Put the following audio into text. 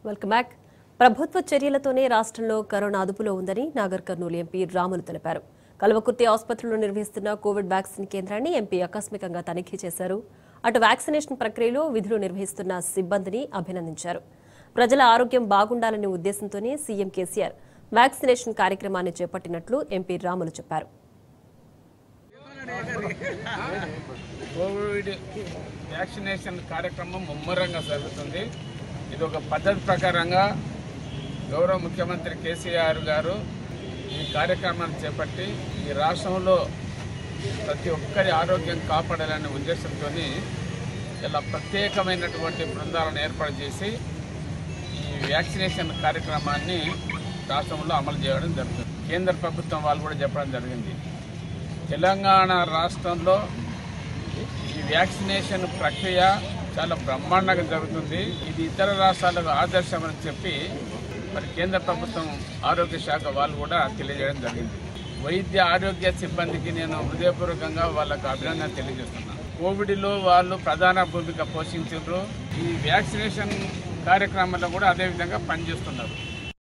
Welcome back. ప్రభుత్వ చర్యలతోనే రాష్ట్రంలో corona అదుపులో ఉందని నాగర్ కర్నూలు ఎంపీ రాములు తెలిపారు. కల్వకుర్తి ఆసుపత్రిలో నిర్వహిస్తున్న కోవిడ్ వ్యాక్సిన్ కేంద్రాన్ని ఎంపీ ఆకస్మికంగా తనిఖీ చేశారు. అటు వ్యాక్సినేషన్ ప్రక్రియలో విధులు నిర్వహిస్తున్న సిబ్బందిని అభినందించారు. ప్రజల ఆరోగ్యం బాగుండాలనే ఉద్దేశంతోనే సీఎం కేసీఆర్ వ్యాక్సినేషన్ కార్యక్రమాన్ని చేపట్టినట్లు ఎంపీ రాములు చెప్పారు. కోవిడ్ వ్యాక్సినేషన్ కార్యక్రమం ముమ్మరంగా జరుగుతుంది. ఇది ఒక పద్ధతి ప్రకారంగా గౌరవ ముఖ్యమంత్రి కేసీఆర్ గారు ఈ కార్యక్రమాన్ని చేపట్టి ఈ రాష్ట్రంలో ప్రతి ఒక్కరి ఆరోగ్యం కాపాడాలనే ఉద్దేశంతో ఇలా ప్రత్యేకమైనటువంటి బృందాలను ఏర్పాటు చేసి ఈ వ్యాక్సినేషన్ కార్యక్రమాన్ని రాష్ట్రంలో అమలు చేయడం జరుగుతుంది. కేంద్ర ప్రభుత్వం వాళ్ళు కూడా చెప్పడం జరిగింది. తెలంగాణ రాష్ట్రంలో ఈ వ్యాక్సినేషన్ ప్రక్రియ చాలా బ్రహ్మాండంగా జరుగుతుంది. ఇది ఇతర రాష్ట్రాలకు ఆదర్శం అని చెప్పి మరి కేంద్ర ప్రభుత్వం ఆరోగ్య శాఖ వాళ్ళు కూడా తెలియజేయడం జరిగింది. వైద్య ఆరోగ్య సిబ్బందికి నేను హృదయపూర్వకంగా వాళ్ళకు అభినందన తెలియజేస్తున్నాను. కోవిడ్లో వాళ్ళు ప్రధాన భూమిక పోషించారు. ఈ వ్యాక్సినేషన్ కార్యక్రమంలో కూడా అదేవిధంగా పనిచేస్తున్నారు.